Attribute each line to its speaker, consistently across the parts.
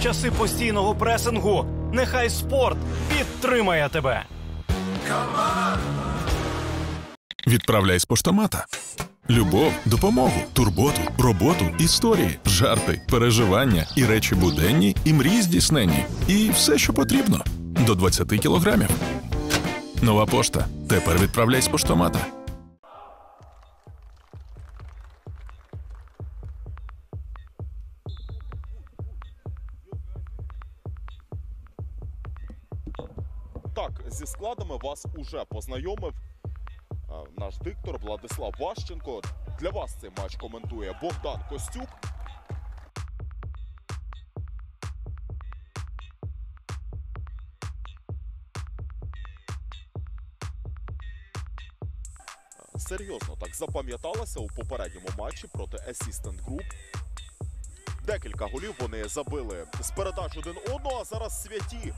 Speaker 1: часи постійного пресингу. Нехай спорт підтримає тебе.
Speaker 2: Відправляй з поштомата. Любов, допомогу, турботу, роботу, історії, жарти, переживання і речі буденні, і мрії здійсненні. І все, що потрібно. До 20 кілограмів. Нова пошта. Тепер відправляй з поштомата.
Speaker 3: Так, зі складами вас уже познайомив наш диктор Владислав Ващенко. Для вас цей матч коментує Богдан Костюк. Серйозно так запам'яталося у попередньому матчі проти Assistant Group. Декілька голів вони забили з передач один одного, а зараз святі.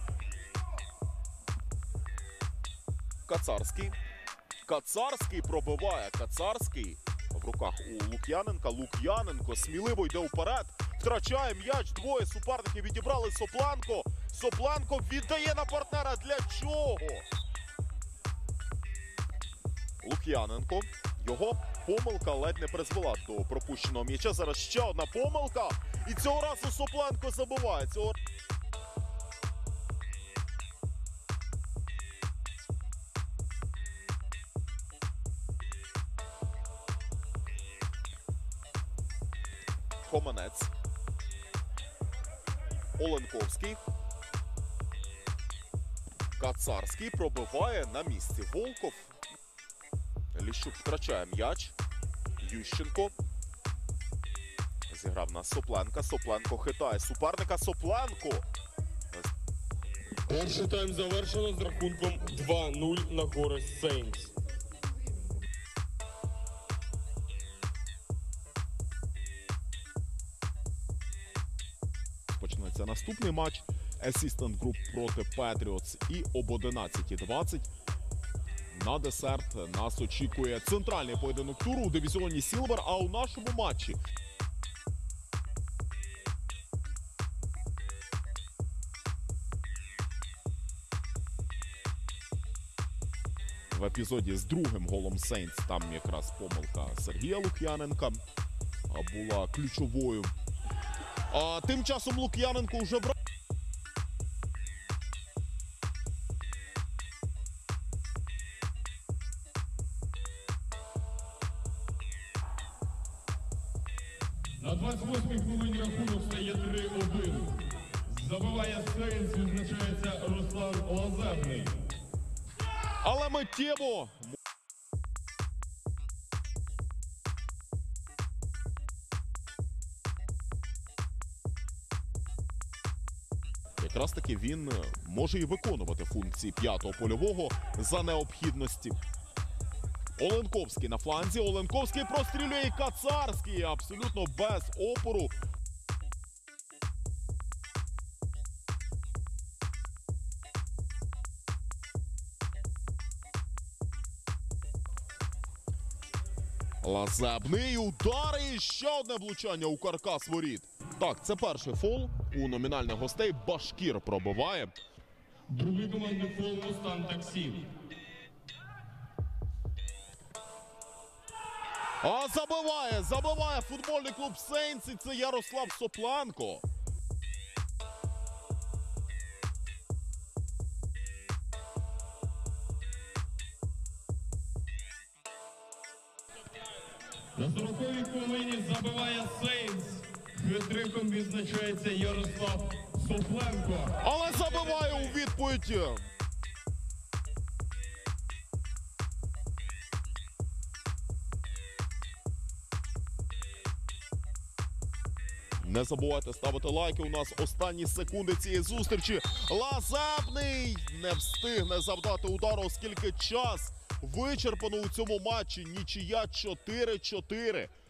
Speaker 3: Кацарський. Кацарський пробиває. Кацарський в руках у Лук'яненка. Лук'яненко сміливо йде вперед. Втрачає м'яч. Двоє суперників відібрали. Сопланко. Сопланко віддає на партнера. Для чого? Лук'яненко. Його помилка ледь не призвела до пропущеного м'яча. Зараз ще одна помилка. І цього разу Сопланко забиває. Команець. Оленковський. Кацарський пробиває на місці. Волков. Ліщук втрачає м'яч. Ющенко. Зіграв на Сопленка. Сопленко хитає суперника. Сопленко.
Speaker 4: Перший тайм завершено з рахунком 2-0 на користь Сейнтс.
Speaker 3: Почнеться наступний матч. Assistant Group проти Patriots. І об 11:20 на десерт нас очікує центральний поєдинок туру у дивізіоні Silver. А у нашому матчі в епізоді з другим голом Saints, там якраз помилка Сергія Лук'яненка була ключовою. А тим часом Лук'яненко вже брав.
Speaker 4: На 28-й хвилині рахунок стає 3-1. Забиває Сейнтс, відзначається Руслан Лазебний.
Speaker 3: Але миттєво. Якраз таки він може і виконувати функції п'ятого польового за необхідності. Оленковський на фланзі. Оленковський прострілює. Кацарський абсолютно без опору. Лазебний удар і ще одне влучання у каркас воріт. Так, це перший фол у номінальних гостей. Башкір пробиває.
Speaker 4: Другий командний фол Мустан Таксі.
Speaker 3: А забиває футбольний клуб Сейнтс, і це Ярослав Сопланко.
Speaker 4: На 40-й хвилині забиває Сейнтс. Хитриком відзначається Ярослав Сопленко.
Speaker 3: Але забиває у відповідь. Не забувайте ставити лайки. У нас останні секунди цієї зустрічі. Лазебний не встигне завдати удару, оскільки час вичерпано у цьому матчі. Нічия 4-4.